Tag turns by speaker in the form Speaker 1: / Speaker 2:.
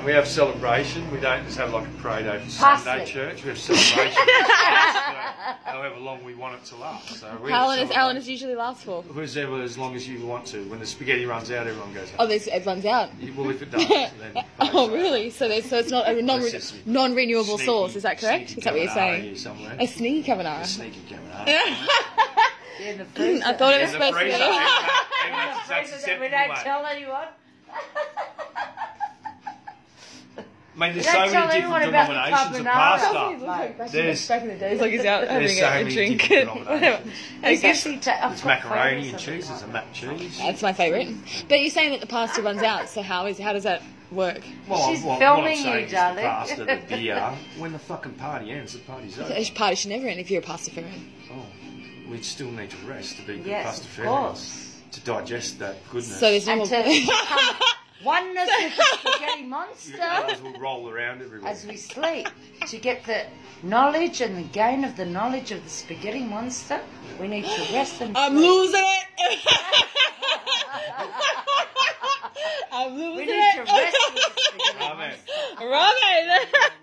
Speaker 1: We have celebration. We don't just have like a parade day for Sunday church. We have celebration however long we want it to last. So
Speaker 2: how long does usually last for?
Speaker 1: Whoever, as long as you want to. When the spaghetti runs out, everyone goes home.
Speaker 2: Oh, it runs out?
Speaker 1: Well, if it does, then...
Speaker 2: Oh, really? So it's not a non-renewable source, is that correct? Is that what you're saying? A sneaky carbonara?
Speaker 1: A sneaky carbonara.
Speaker 3: In the freezer.
Speaker 2: I thought it was supposed to be.
Speaker 3: We don't tell anyone.
Speaker 1: I mean, there's so many different denominations of pasta.
Speaker 2: There's back in the days, like he's out having a drink.
Speaker 1: It's macaroni and cheese. There's a mac cheese.
Speaker 2: That's my favourite. But you're saying that the pasta runs out, so how does that work?
Speaker 3: Well, she's filming you, darling.
Speaker 1: The pasta, the beer. When the fucking party ends, the party's over.
Speaker 2: The party should never end if you're a Pastafarian.
Speaker 1: Oh, we'd still need to rest to be good Pastafarians.
Speaker 3: Of course.
Speaker 1: To digest that goodness.
Speaker 2: So there's no more...
Speaker 3: Oneness with the spaghetti monster.
Speaker 1: Others will roll around everywhere.
Speaker 3: As we sleep. To get the knowledge and the gain of the knowledge of the spaghetti monster, we need to rest and
Speaker 2: I'm losing it! I'm losing it!
Speaker 3: We need to rest with the spaghetti monster.
Speaker 2: Robin!